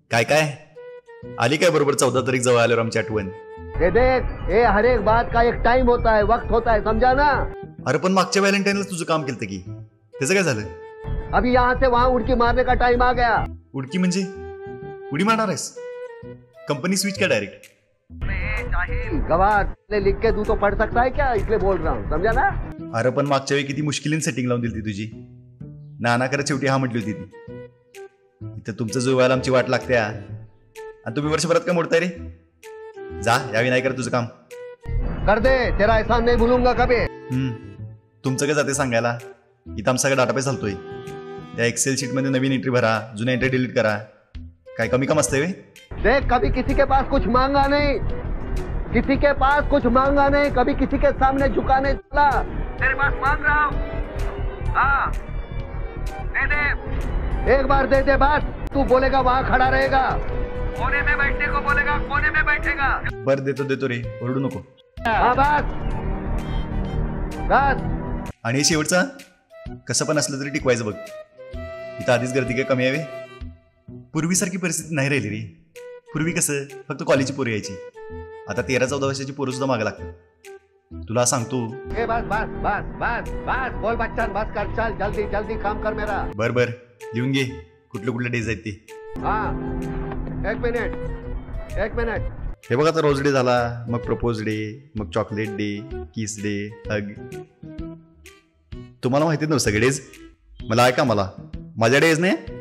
काय काय आली काय बरोबर 14 तारीख जवळ आल्यावर आमची आठवण. ये देख, ये हर एक बात का एक टाइम होता है, वक्त होता है, समझा ना. अरे पण मागच्या व्हॅलेंटाईनला तुझं काम केलं की त्याचं काय झालं? अभी यहाँ से वहां उड़की मारने का टाइम आ गया. उडकी म्हणजे उडी मारणार आहेस? कंपनी स्विच क्या डायरेक्ट? गवार लिख के तू तो पढ़ सकता है क्या, इसलिए बोल रहा हूँ, समझा ना. अरे पण मागच्या वेळी किती मुश्किलीने सेटिंग लावून दिली ती तुझी. नाना करत शेवटी हा म्हटली होती ती. इथं तुमचं जुळवायला आमची वाट लागते आणि तुम्ही वर्षभरात काय मोडताय रे? जा यावी नाही करत तुझं काम. कर दे, तेरा एहसान नहीं भूलूंगा कभी. तुमचं काय जाते सांगायला. इथं आमचा डाटाबेस चालतोय. त्या एक्सेल शीट मध्ये नवीन एंट्री भरा, जुन्या एंट्री डिलीट करा. काय कमी काम असतंय वे? देख, कभी किसी के पास कुछ मांगा नहीं, किसी के पास कुछ मांगा नहीं, कभी किसी के सामने झुका नहीं चला. तेरे पास मांग रहा हूँ. हाँ, दे दे, एक बार दे दे बस. तू बोलेगा वहां खड़ा रहेगा, कोने में बैठने को बोलेगा, कोने में बैठेगा. बर देतो रे, ओरडू नको. हाँ बस बस. आणि शेवटचा कसं पण असलं तरी टिकवायचं बघ. इथं आधीच गर्दी काय कमी यावे. पूर्वीसारखी परिस्थिती नाही राहिली रे. पूर्वी कसं फक्त कॉलेजची पोरं यायची. आता 13-14 वर्षाची पोरं सुद्धा मागे लागतात. तुला सांगतो. ए बस बस बस बस बस बोल बच्चन, बस कर, चल जल्दी जल्दी काम कर मेरा. बर लिहून घे कुठले डेज आहेत ते. हाँ, एक मिनिट. हे बघ आता रोज डे झाला, मग प्रपोज डे, मग chocolate day, kiss day, hug. तुम्हाला माहिती नव्हतं सगळे डेज? मला ऐका, मला माझ्या डेज नाही